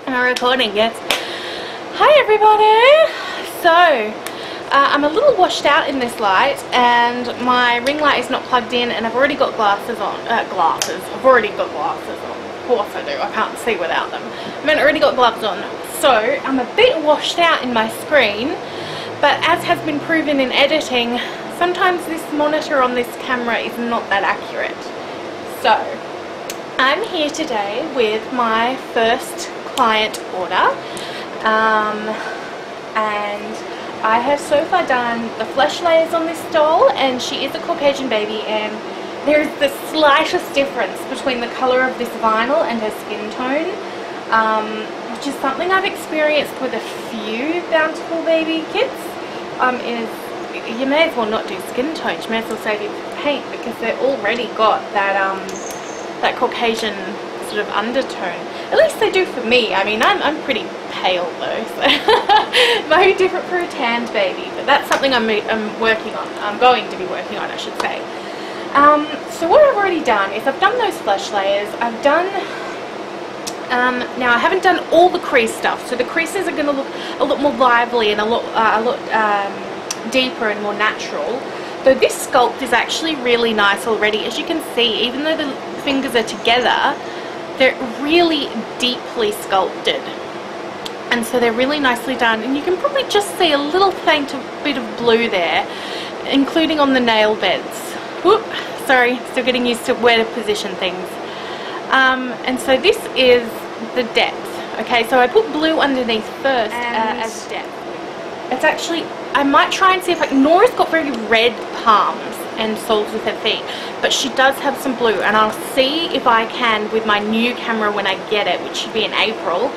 Am I recording? Yes. Hi everybody! So, I'm a little washed out in this light and my ring light is not plugged in and I've already got glasses on. I've already got glasses on. Of course I do. I can't see without them. I've already got gloves on. So, I'm a bit washed out in my screen, but as has been proven in editing, sometimes this monitor on this camera is not that accurate. So, I'm here today with my first client order, and I have so far done the flesh layers on this doll, and she is a Caucasian baby, and there is the slightest difference between the colour of this vinyl and her skin tone, which is something I've experienced with a few Bountiful baby kits. You may as well not do skin tones, you may as well save your paint, because they've already got that that Caucasian sort of undertone. At least they do for me. I mean, I'm pretty pale though, so very different for a tanned baby, but that's something I'm working on. I'm going to be working on, I should say. So what I've already done is I've done those flesh layers. I've done now I haven't done all the crease stuff, so the creases are going to look a lot more lively and a lot deeper and more natural. Though this sculpt is actually really nice already. As you can see, even though the fingers are together, they're really deeply sculpted, and so they're really nicely done, and you can probably just see a little faint bit of blue there, including on the nail beds. Whoop, sorry, still getting used to where to position things. And so this is the depth. Okay, so I put blue underneath first as depth. It's actually, I might try and see if Nora's got very red palms and soles with her feet, but she does have some blue, and I'll see if I can with my new camera when I get it, which should be in April.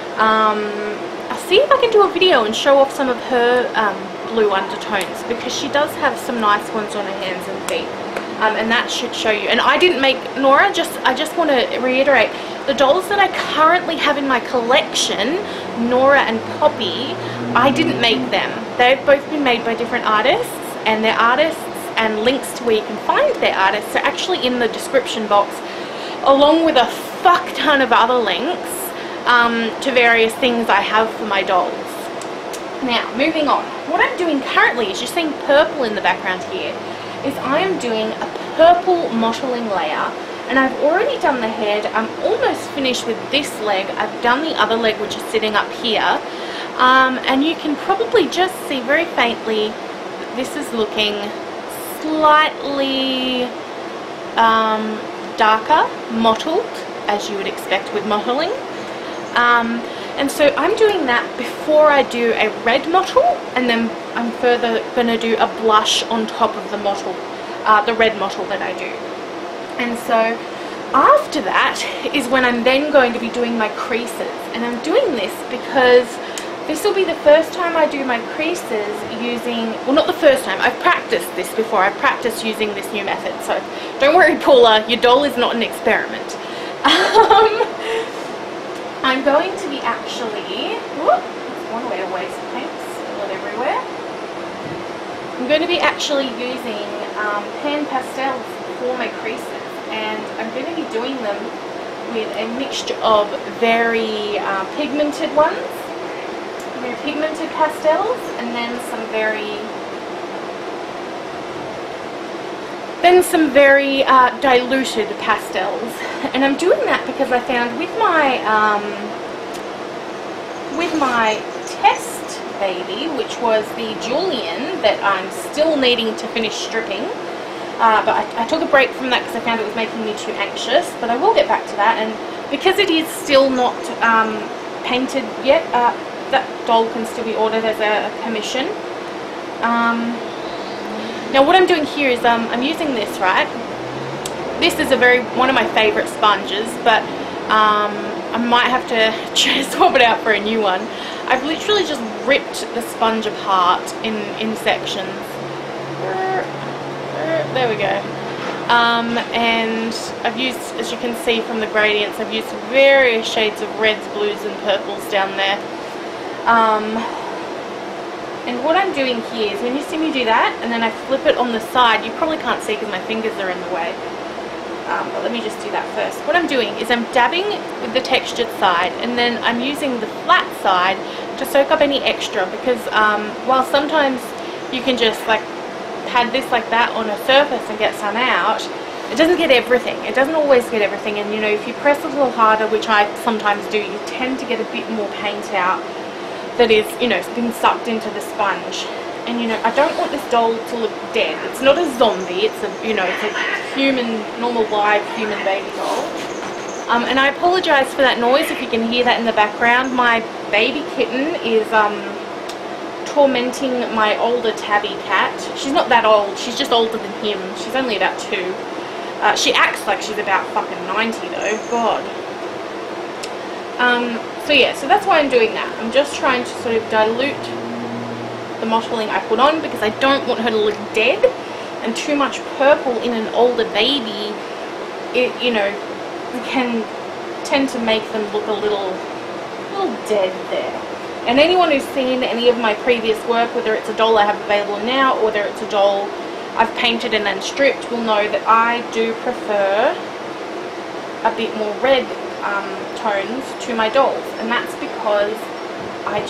I'll see if I can do a video and show off some of her blue undertones, because she does have some nice ones on her hands and feet, and that should show you. And I didn't make Nora, I just want to reiterate, the dolls that I currently have in my collection, Nora and Poppy, I didn't make them. They've both been made by different artists, and their artists and links to where you can find their artists are actually in the description box, along with a fuck ton of other links to various things I have for my dolls. Now, moving on. What I'm doing currently is, you're seeing purple in the background here, is I am doing a purple mottling layer, and I've already done the head. I'm almost finished with this leg. I've done the other leg, which is sitting up here, and you can probably just see very faintly that this is looking slightly darker, mottled, as you would expect with mottling. And so I'm doing that before I do a red mottle, and then I'm further going to do a blush on top of the mottle, the red mottle that I do. And so after that is when I'm then going to be doing my creases, and I'm doing this because this will be the first time I do my creases using, well, not the first time, I've practiced this before. I've practiced using this new method, so don't worry Paula, your doll is not an experiment. I'm going to be actually, whoop, that's one way to waste paint, spill it everywhere. I'm going to be actually using pan pastels for my creases, and I'm going to be doing them with a mixture of very pigmented ones, very pigmented pastels, and then some very diluted pastels. And I'm doing that because I found with my test baby, which was the Julian, that I'm still needing to finish stripping, but I took a break from that because I found it was making me too anxious, but I will get back to that. And because it is still not painted yet, that doll can still be ordered as a commission. Now what I'm doing here is I'm using this, right? This is one of my favourite sponges, but I might have to swap it out for a new one. I've literally just ripped the sponge apart in sections. There we go. And I've used, as you can see from the gradients, I've used various shades of reds, blues and purples down there. And what I'm doing here is, when you see me do that and then I flip it on the side, you probably can't see because my fingers are in the way. but let me just do that first. What I'm doing is I'm dabbing with the textured side, and then I'm using the flat side to soak up any extra, because while sometimes you can just like pad this like that on a surface and get some out, it doesn't get everything. It doesn't always get everything, and you know, if you press a little harder, which I sometimes do, you tend to get a bit more paint out that is, you know, being sucked into the sponge. And you know, I don't want this doll to look dead. It's not a zombie, it's a, you know, it's a human, normal live human baby doll. And I apologise for that noise if you can hear that in the background. My baby kitten is tormenting my older tabby cat. She's not that old, she's just older than him. She's only about 2. She acts like she's about fucking 90 though, God. So yeah, so that's why I'm doing that. I'm just trying to sort of dilute the mottling I put on, because I don't want her to look dead, and too much purple in an older baby, it, you know, can tend to make them look a little dead there. And anyone who's seen any of my previous work, whether it's a doll I have available now or whether it's a doll I've painted and then stripped, will know that I do prefer a bit more red tones to my dolls, and that's because I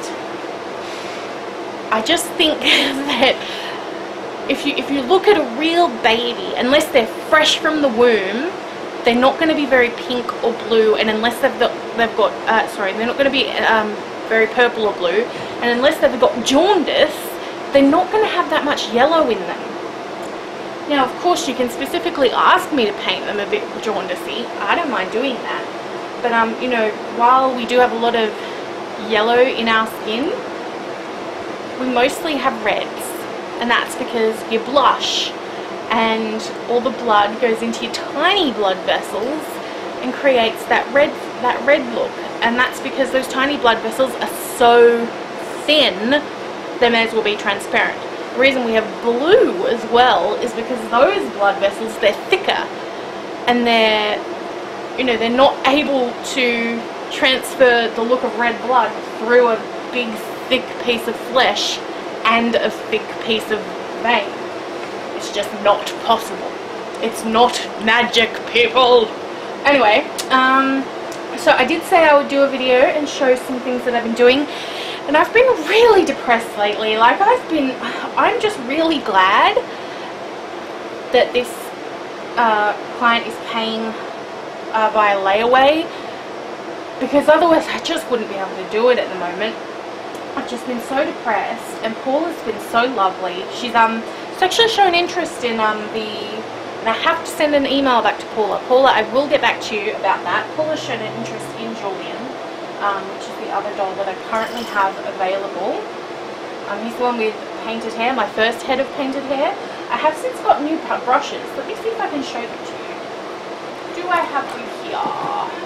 just think that if you look at a real baby, unless they're fresh from the womb, they're not going to be very pink or blue, and unless they're not going to be very purple or blue, and unless they've got jaundice, they're not going to have that much yellow in them. Now, of course, you can specifically ask me to paint them a bit jaundicey. I don't mind doing that. But you know, while we do have a lot of yellow in our skin, we mostly have reds, and that's because you blush and all the blood goes into your tiny blood vessels and creates that red look, and that's because those tiny blood vessels are so thin they may as well be transparent. The reason we have blue as well is because those blood vessels, they're thicker, and they're, you know, they're not able to transfer the look of red blood through a big thick piece of flesh and a thick piece of vein. It's just not possible. It's not magic, people. Anyway, so I did say I would do a video and show some things that I've been doing, and I've been really depressed lately. Like, I'm just really glad that this client is paying via layaway, because otherwise I just wouldn't be able to do it at the moment. I've just been so depressed, and Paula's been so lovely. She's actually shown interest in and I have to send an email back to Paula. Paula, I will get back to you about that. Paula's shown an interest in Julian, which is the other doll that I currently have available. He's the one with painted hair, my first head of painted hair. I have since got new brushes. Let me see if I can show them to you. Do I have them here?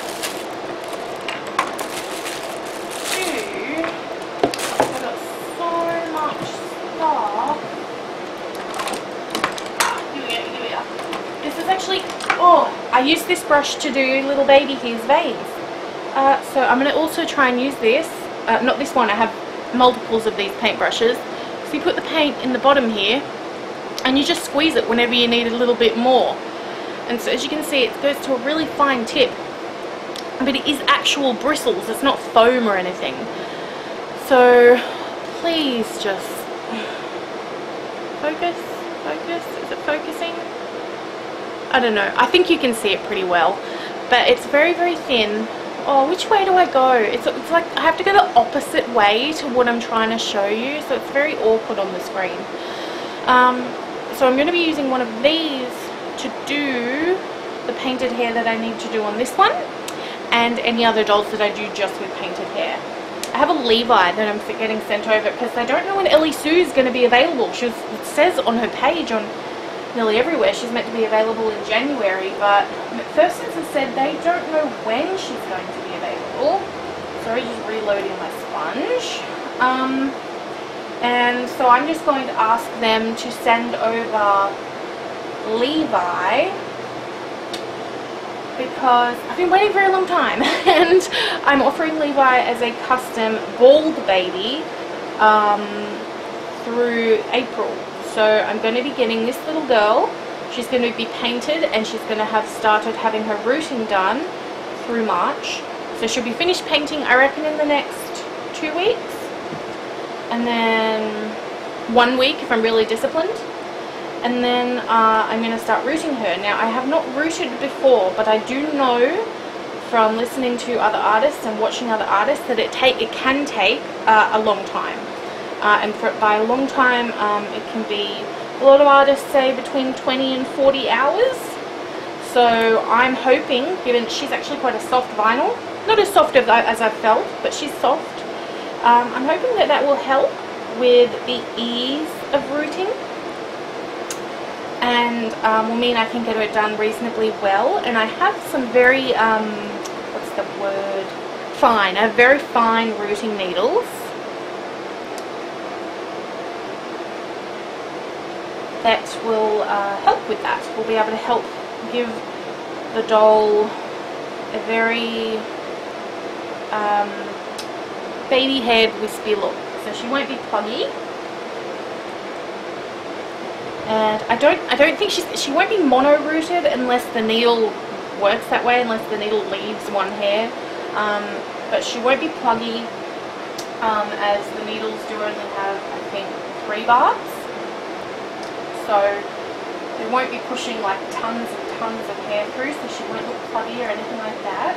This is actually, I used this brush to do little baby hairs veins. So I'm going to also try and use this, not this one, I have multiples of these paintbrushes. So you put the paint in the bottom here, and you just squeeze it whenever you need a little bit more. And so as you can see, it goes to a really fine tip, but it is actual bristles, it's not foam or anything. So please just focus, is it focusing? I don't know, I think you can see it pretty well, but it's very, very thin. Oh, which way do I go? It's like I have to go the opposite way to what I'm trying to show you, so it's very awkward on the screen. So I'm going to be using one of these to do the painted hair that I need to do on this one, and any other dolls that I do just with painted hair. I have a Levi that I'm getting sent over because I don't know when Ellie Sue is going to be available. It says on her page on nearly everywhere she's meant to be available in January, but McPherson's has said they don't know when she's going to be available. Sorry, just reloading my sponge. And so I'm just going to ask them to send over Levi, because I've been waiting for a long time, and I'm offering Levi as a custom bald baby through April. So I'm going to be getting this little girl. she's going to be painted, and she's going to have started having her rooting done through March. So she'll be finished painting, I reckon, in the next 2 weeks, and then 1 week if I'm really disciplined. And then I'm going to start rooting her. Now, I have not rooted before, but I do know from listening to other artists and watching other artists that it can take a long time. And by a long time, it can be, a lot of artists say, between 20 and 40 hours. So I'm hoping, given she's actually quite a soft vinyl, not as soft as I've felt, but she's soft. I'm hoping that will help with the ease of rooting, and will mean I can get it done reasonably well. And I have some very, what's the word? Fine. I have very fine rooting needles that will help with that. Will be able to help give the doll a very baby haired wispy look. So she won't be pluggy. And I don't think she won't be mono rooted unless the needle works that way, unless the needle leaves one hair. But she won't be pluggy, as the needles do only have, I think, 3 barbs. So it won't be pushing like tons of hair through, so she won't look pluggy or anything like that.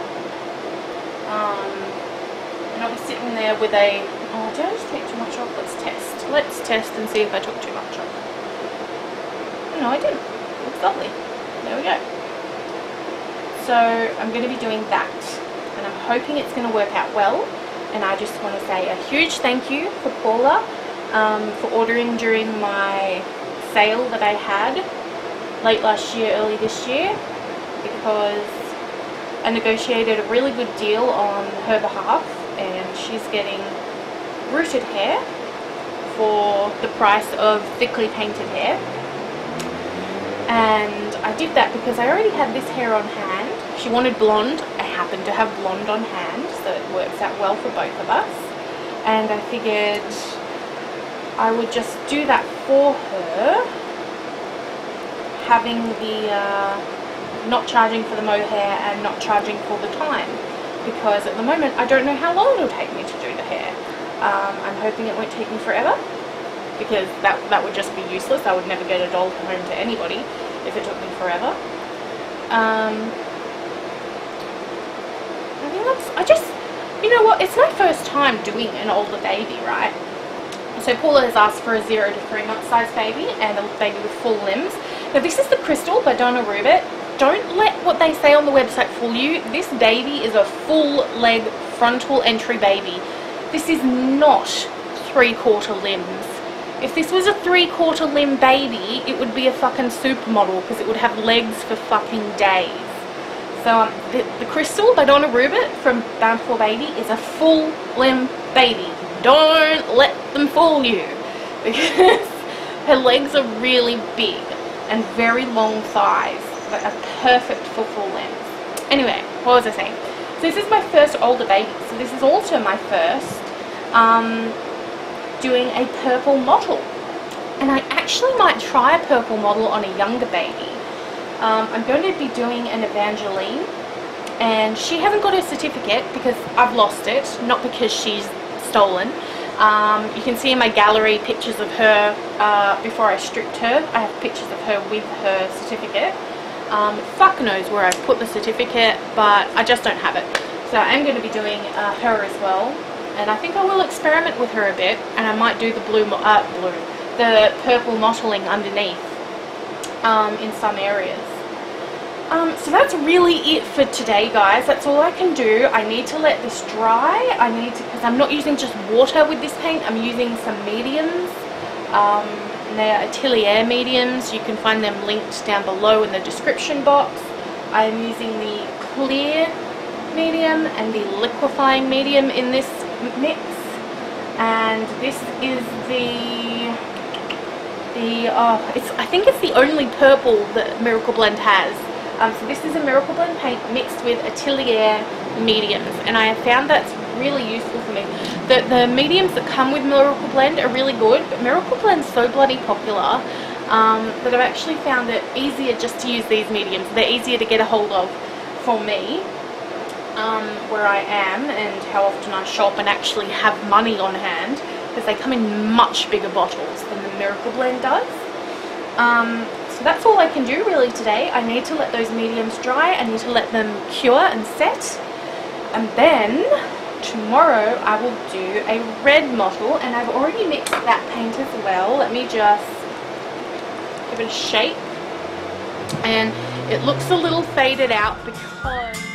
And I'll be sitting there with a, oh, did I just take too much off? Let's test and see if I took too much off. No, I didn't. It looks lovely. There we go. So I'm going to be doing that, and I'm hoping it's going to work out well. And I just want to say a huge thank you for Paula for ordering during my sale that I had late last year, early this year, because I negotiated a really good deal on her behalf, and she's getting rooted hair for the price of thickly painted hair. And I did that because I already had this hair on hand. She wanted blonde. I happen to have blonde on hand, so it works out well for both of us. And I figured I would just do that for her, having the not charging for the mohair and not charging for the time, because at the moment I don't know how long it'll take me to do the hair. I'm hoping it won't take me forever, because that would just be useless. I would never get a doll home to anybody if it took me forever. I think you know what, it's my first time doing an older baby, right? So Paula has asked for a 0 to 3 month size baby, and a baby with full limbs. Now this is the Crystal by Donna Rubert. Don't let what they say on the website fool you. This baby is a full leg frontal entry baby. This is not 3/4 limbs. If this was a 3/4 limb baby, it would be a fucking supermodel, because it would have legs for fucking days. So the Crystal by Donna Rubert from Bountiful Baby is a full limb baby. Don't let them fool you, because her legs are really big and very long thighs that are perfect for full limbs. Anyway, what was I saying? So this is my first older baby. So this is also my first doing a purple model, and I actually might try a purple model on a younger baby. I'm going to be doing an Evangeline, and she hasn't got her certificate because I've lost it, not because she's stolen. You can see in my gallery pictures of her before I stripped her. I have pictures of her with her certificate. Fuck knows where I put the certificate, but I just don't have it. So I'm going to be doing her as well, and I think I will experiment with her a bit, and I might do the the purple mottling underneath in some areas. So that's really it for today, guys. That's all I can do. I need to let this dry. Because I'm not using just water with this paint, I'm using some mediums. They're Atelier mediums. You can find them linked down below in the description box. I'm using the clear medium and the liquefying medium in this mix, and this is I think it's the only purple that Miracle Blend has. So this is a Miracle Blend paint mixed with Atelier mediums, and I have found that's really useful for me. The mediums that come with Miracle Blend are really good, but Miracle Blend's so bloody popular that I've actually found it easier just to use these mediums. They're easier to get a hold of for me, where I am and how often I shop and actually have money on hand, because they come in much bigger bottles than the Miracle Blend does. So that's all I can do really today. I need to let those mediums dry. I need to let them cure and set, and then tomorrow I will do a red model, and I've already mixed that paint as well. Let me just give it a shake, and it looks a little faded out because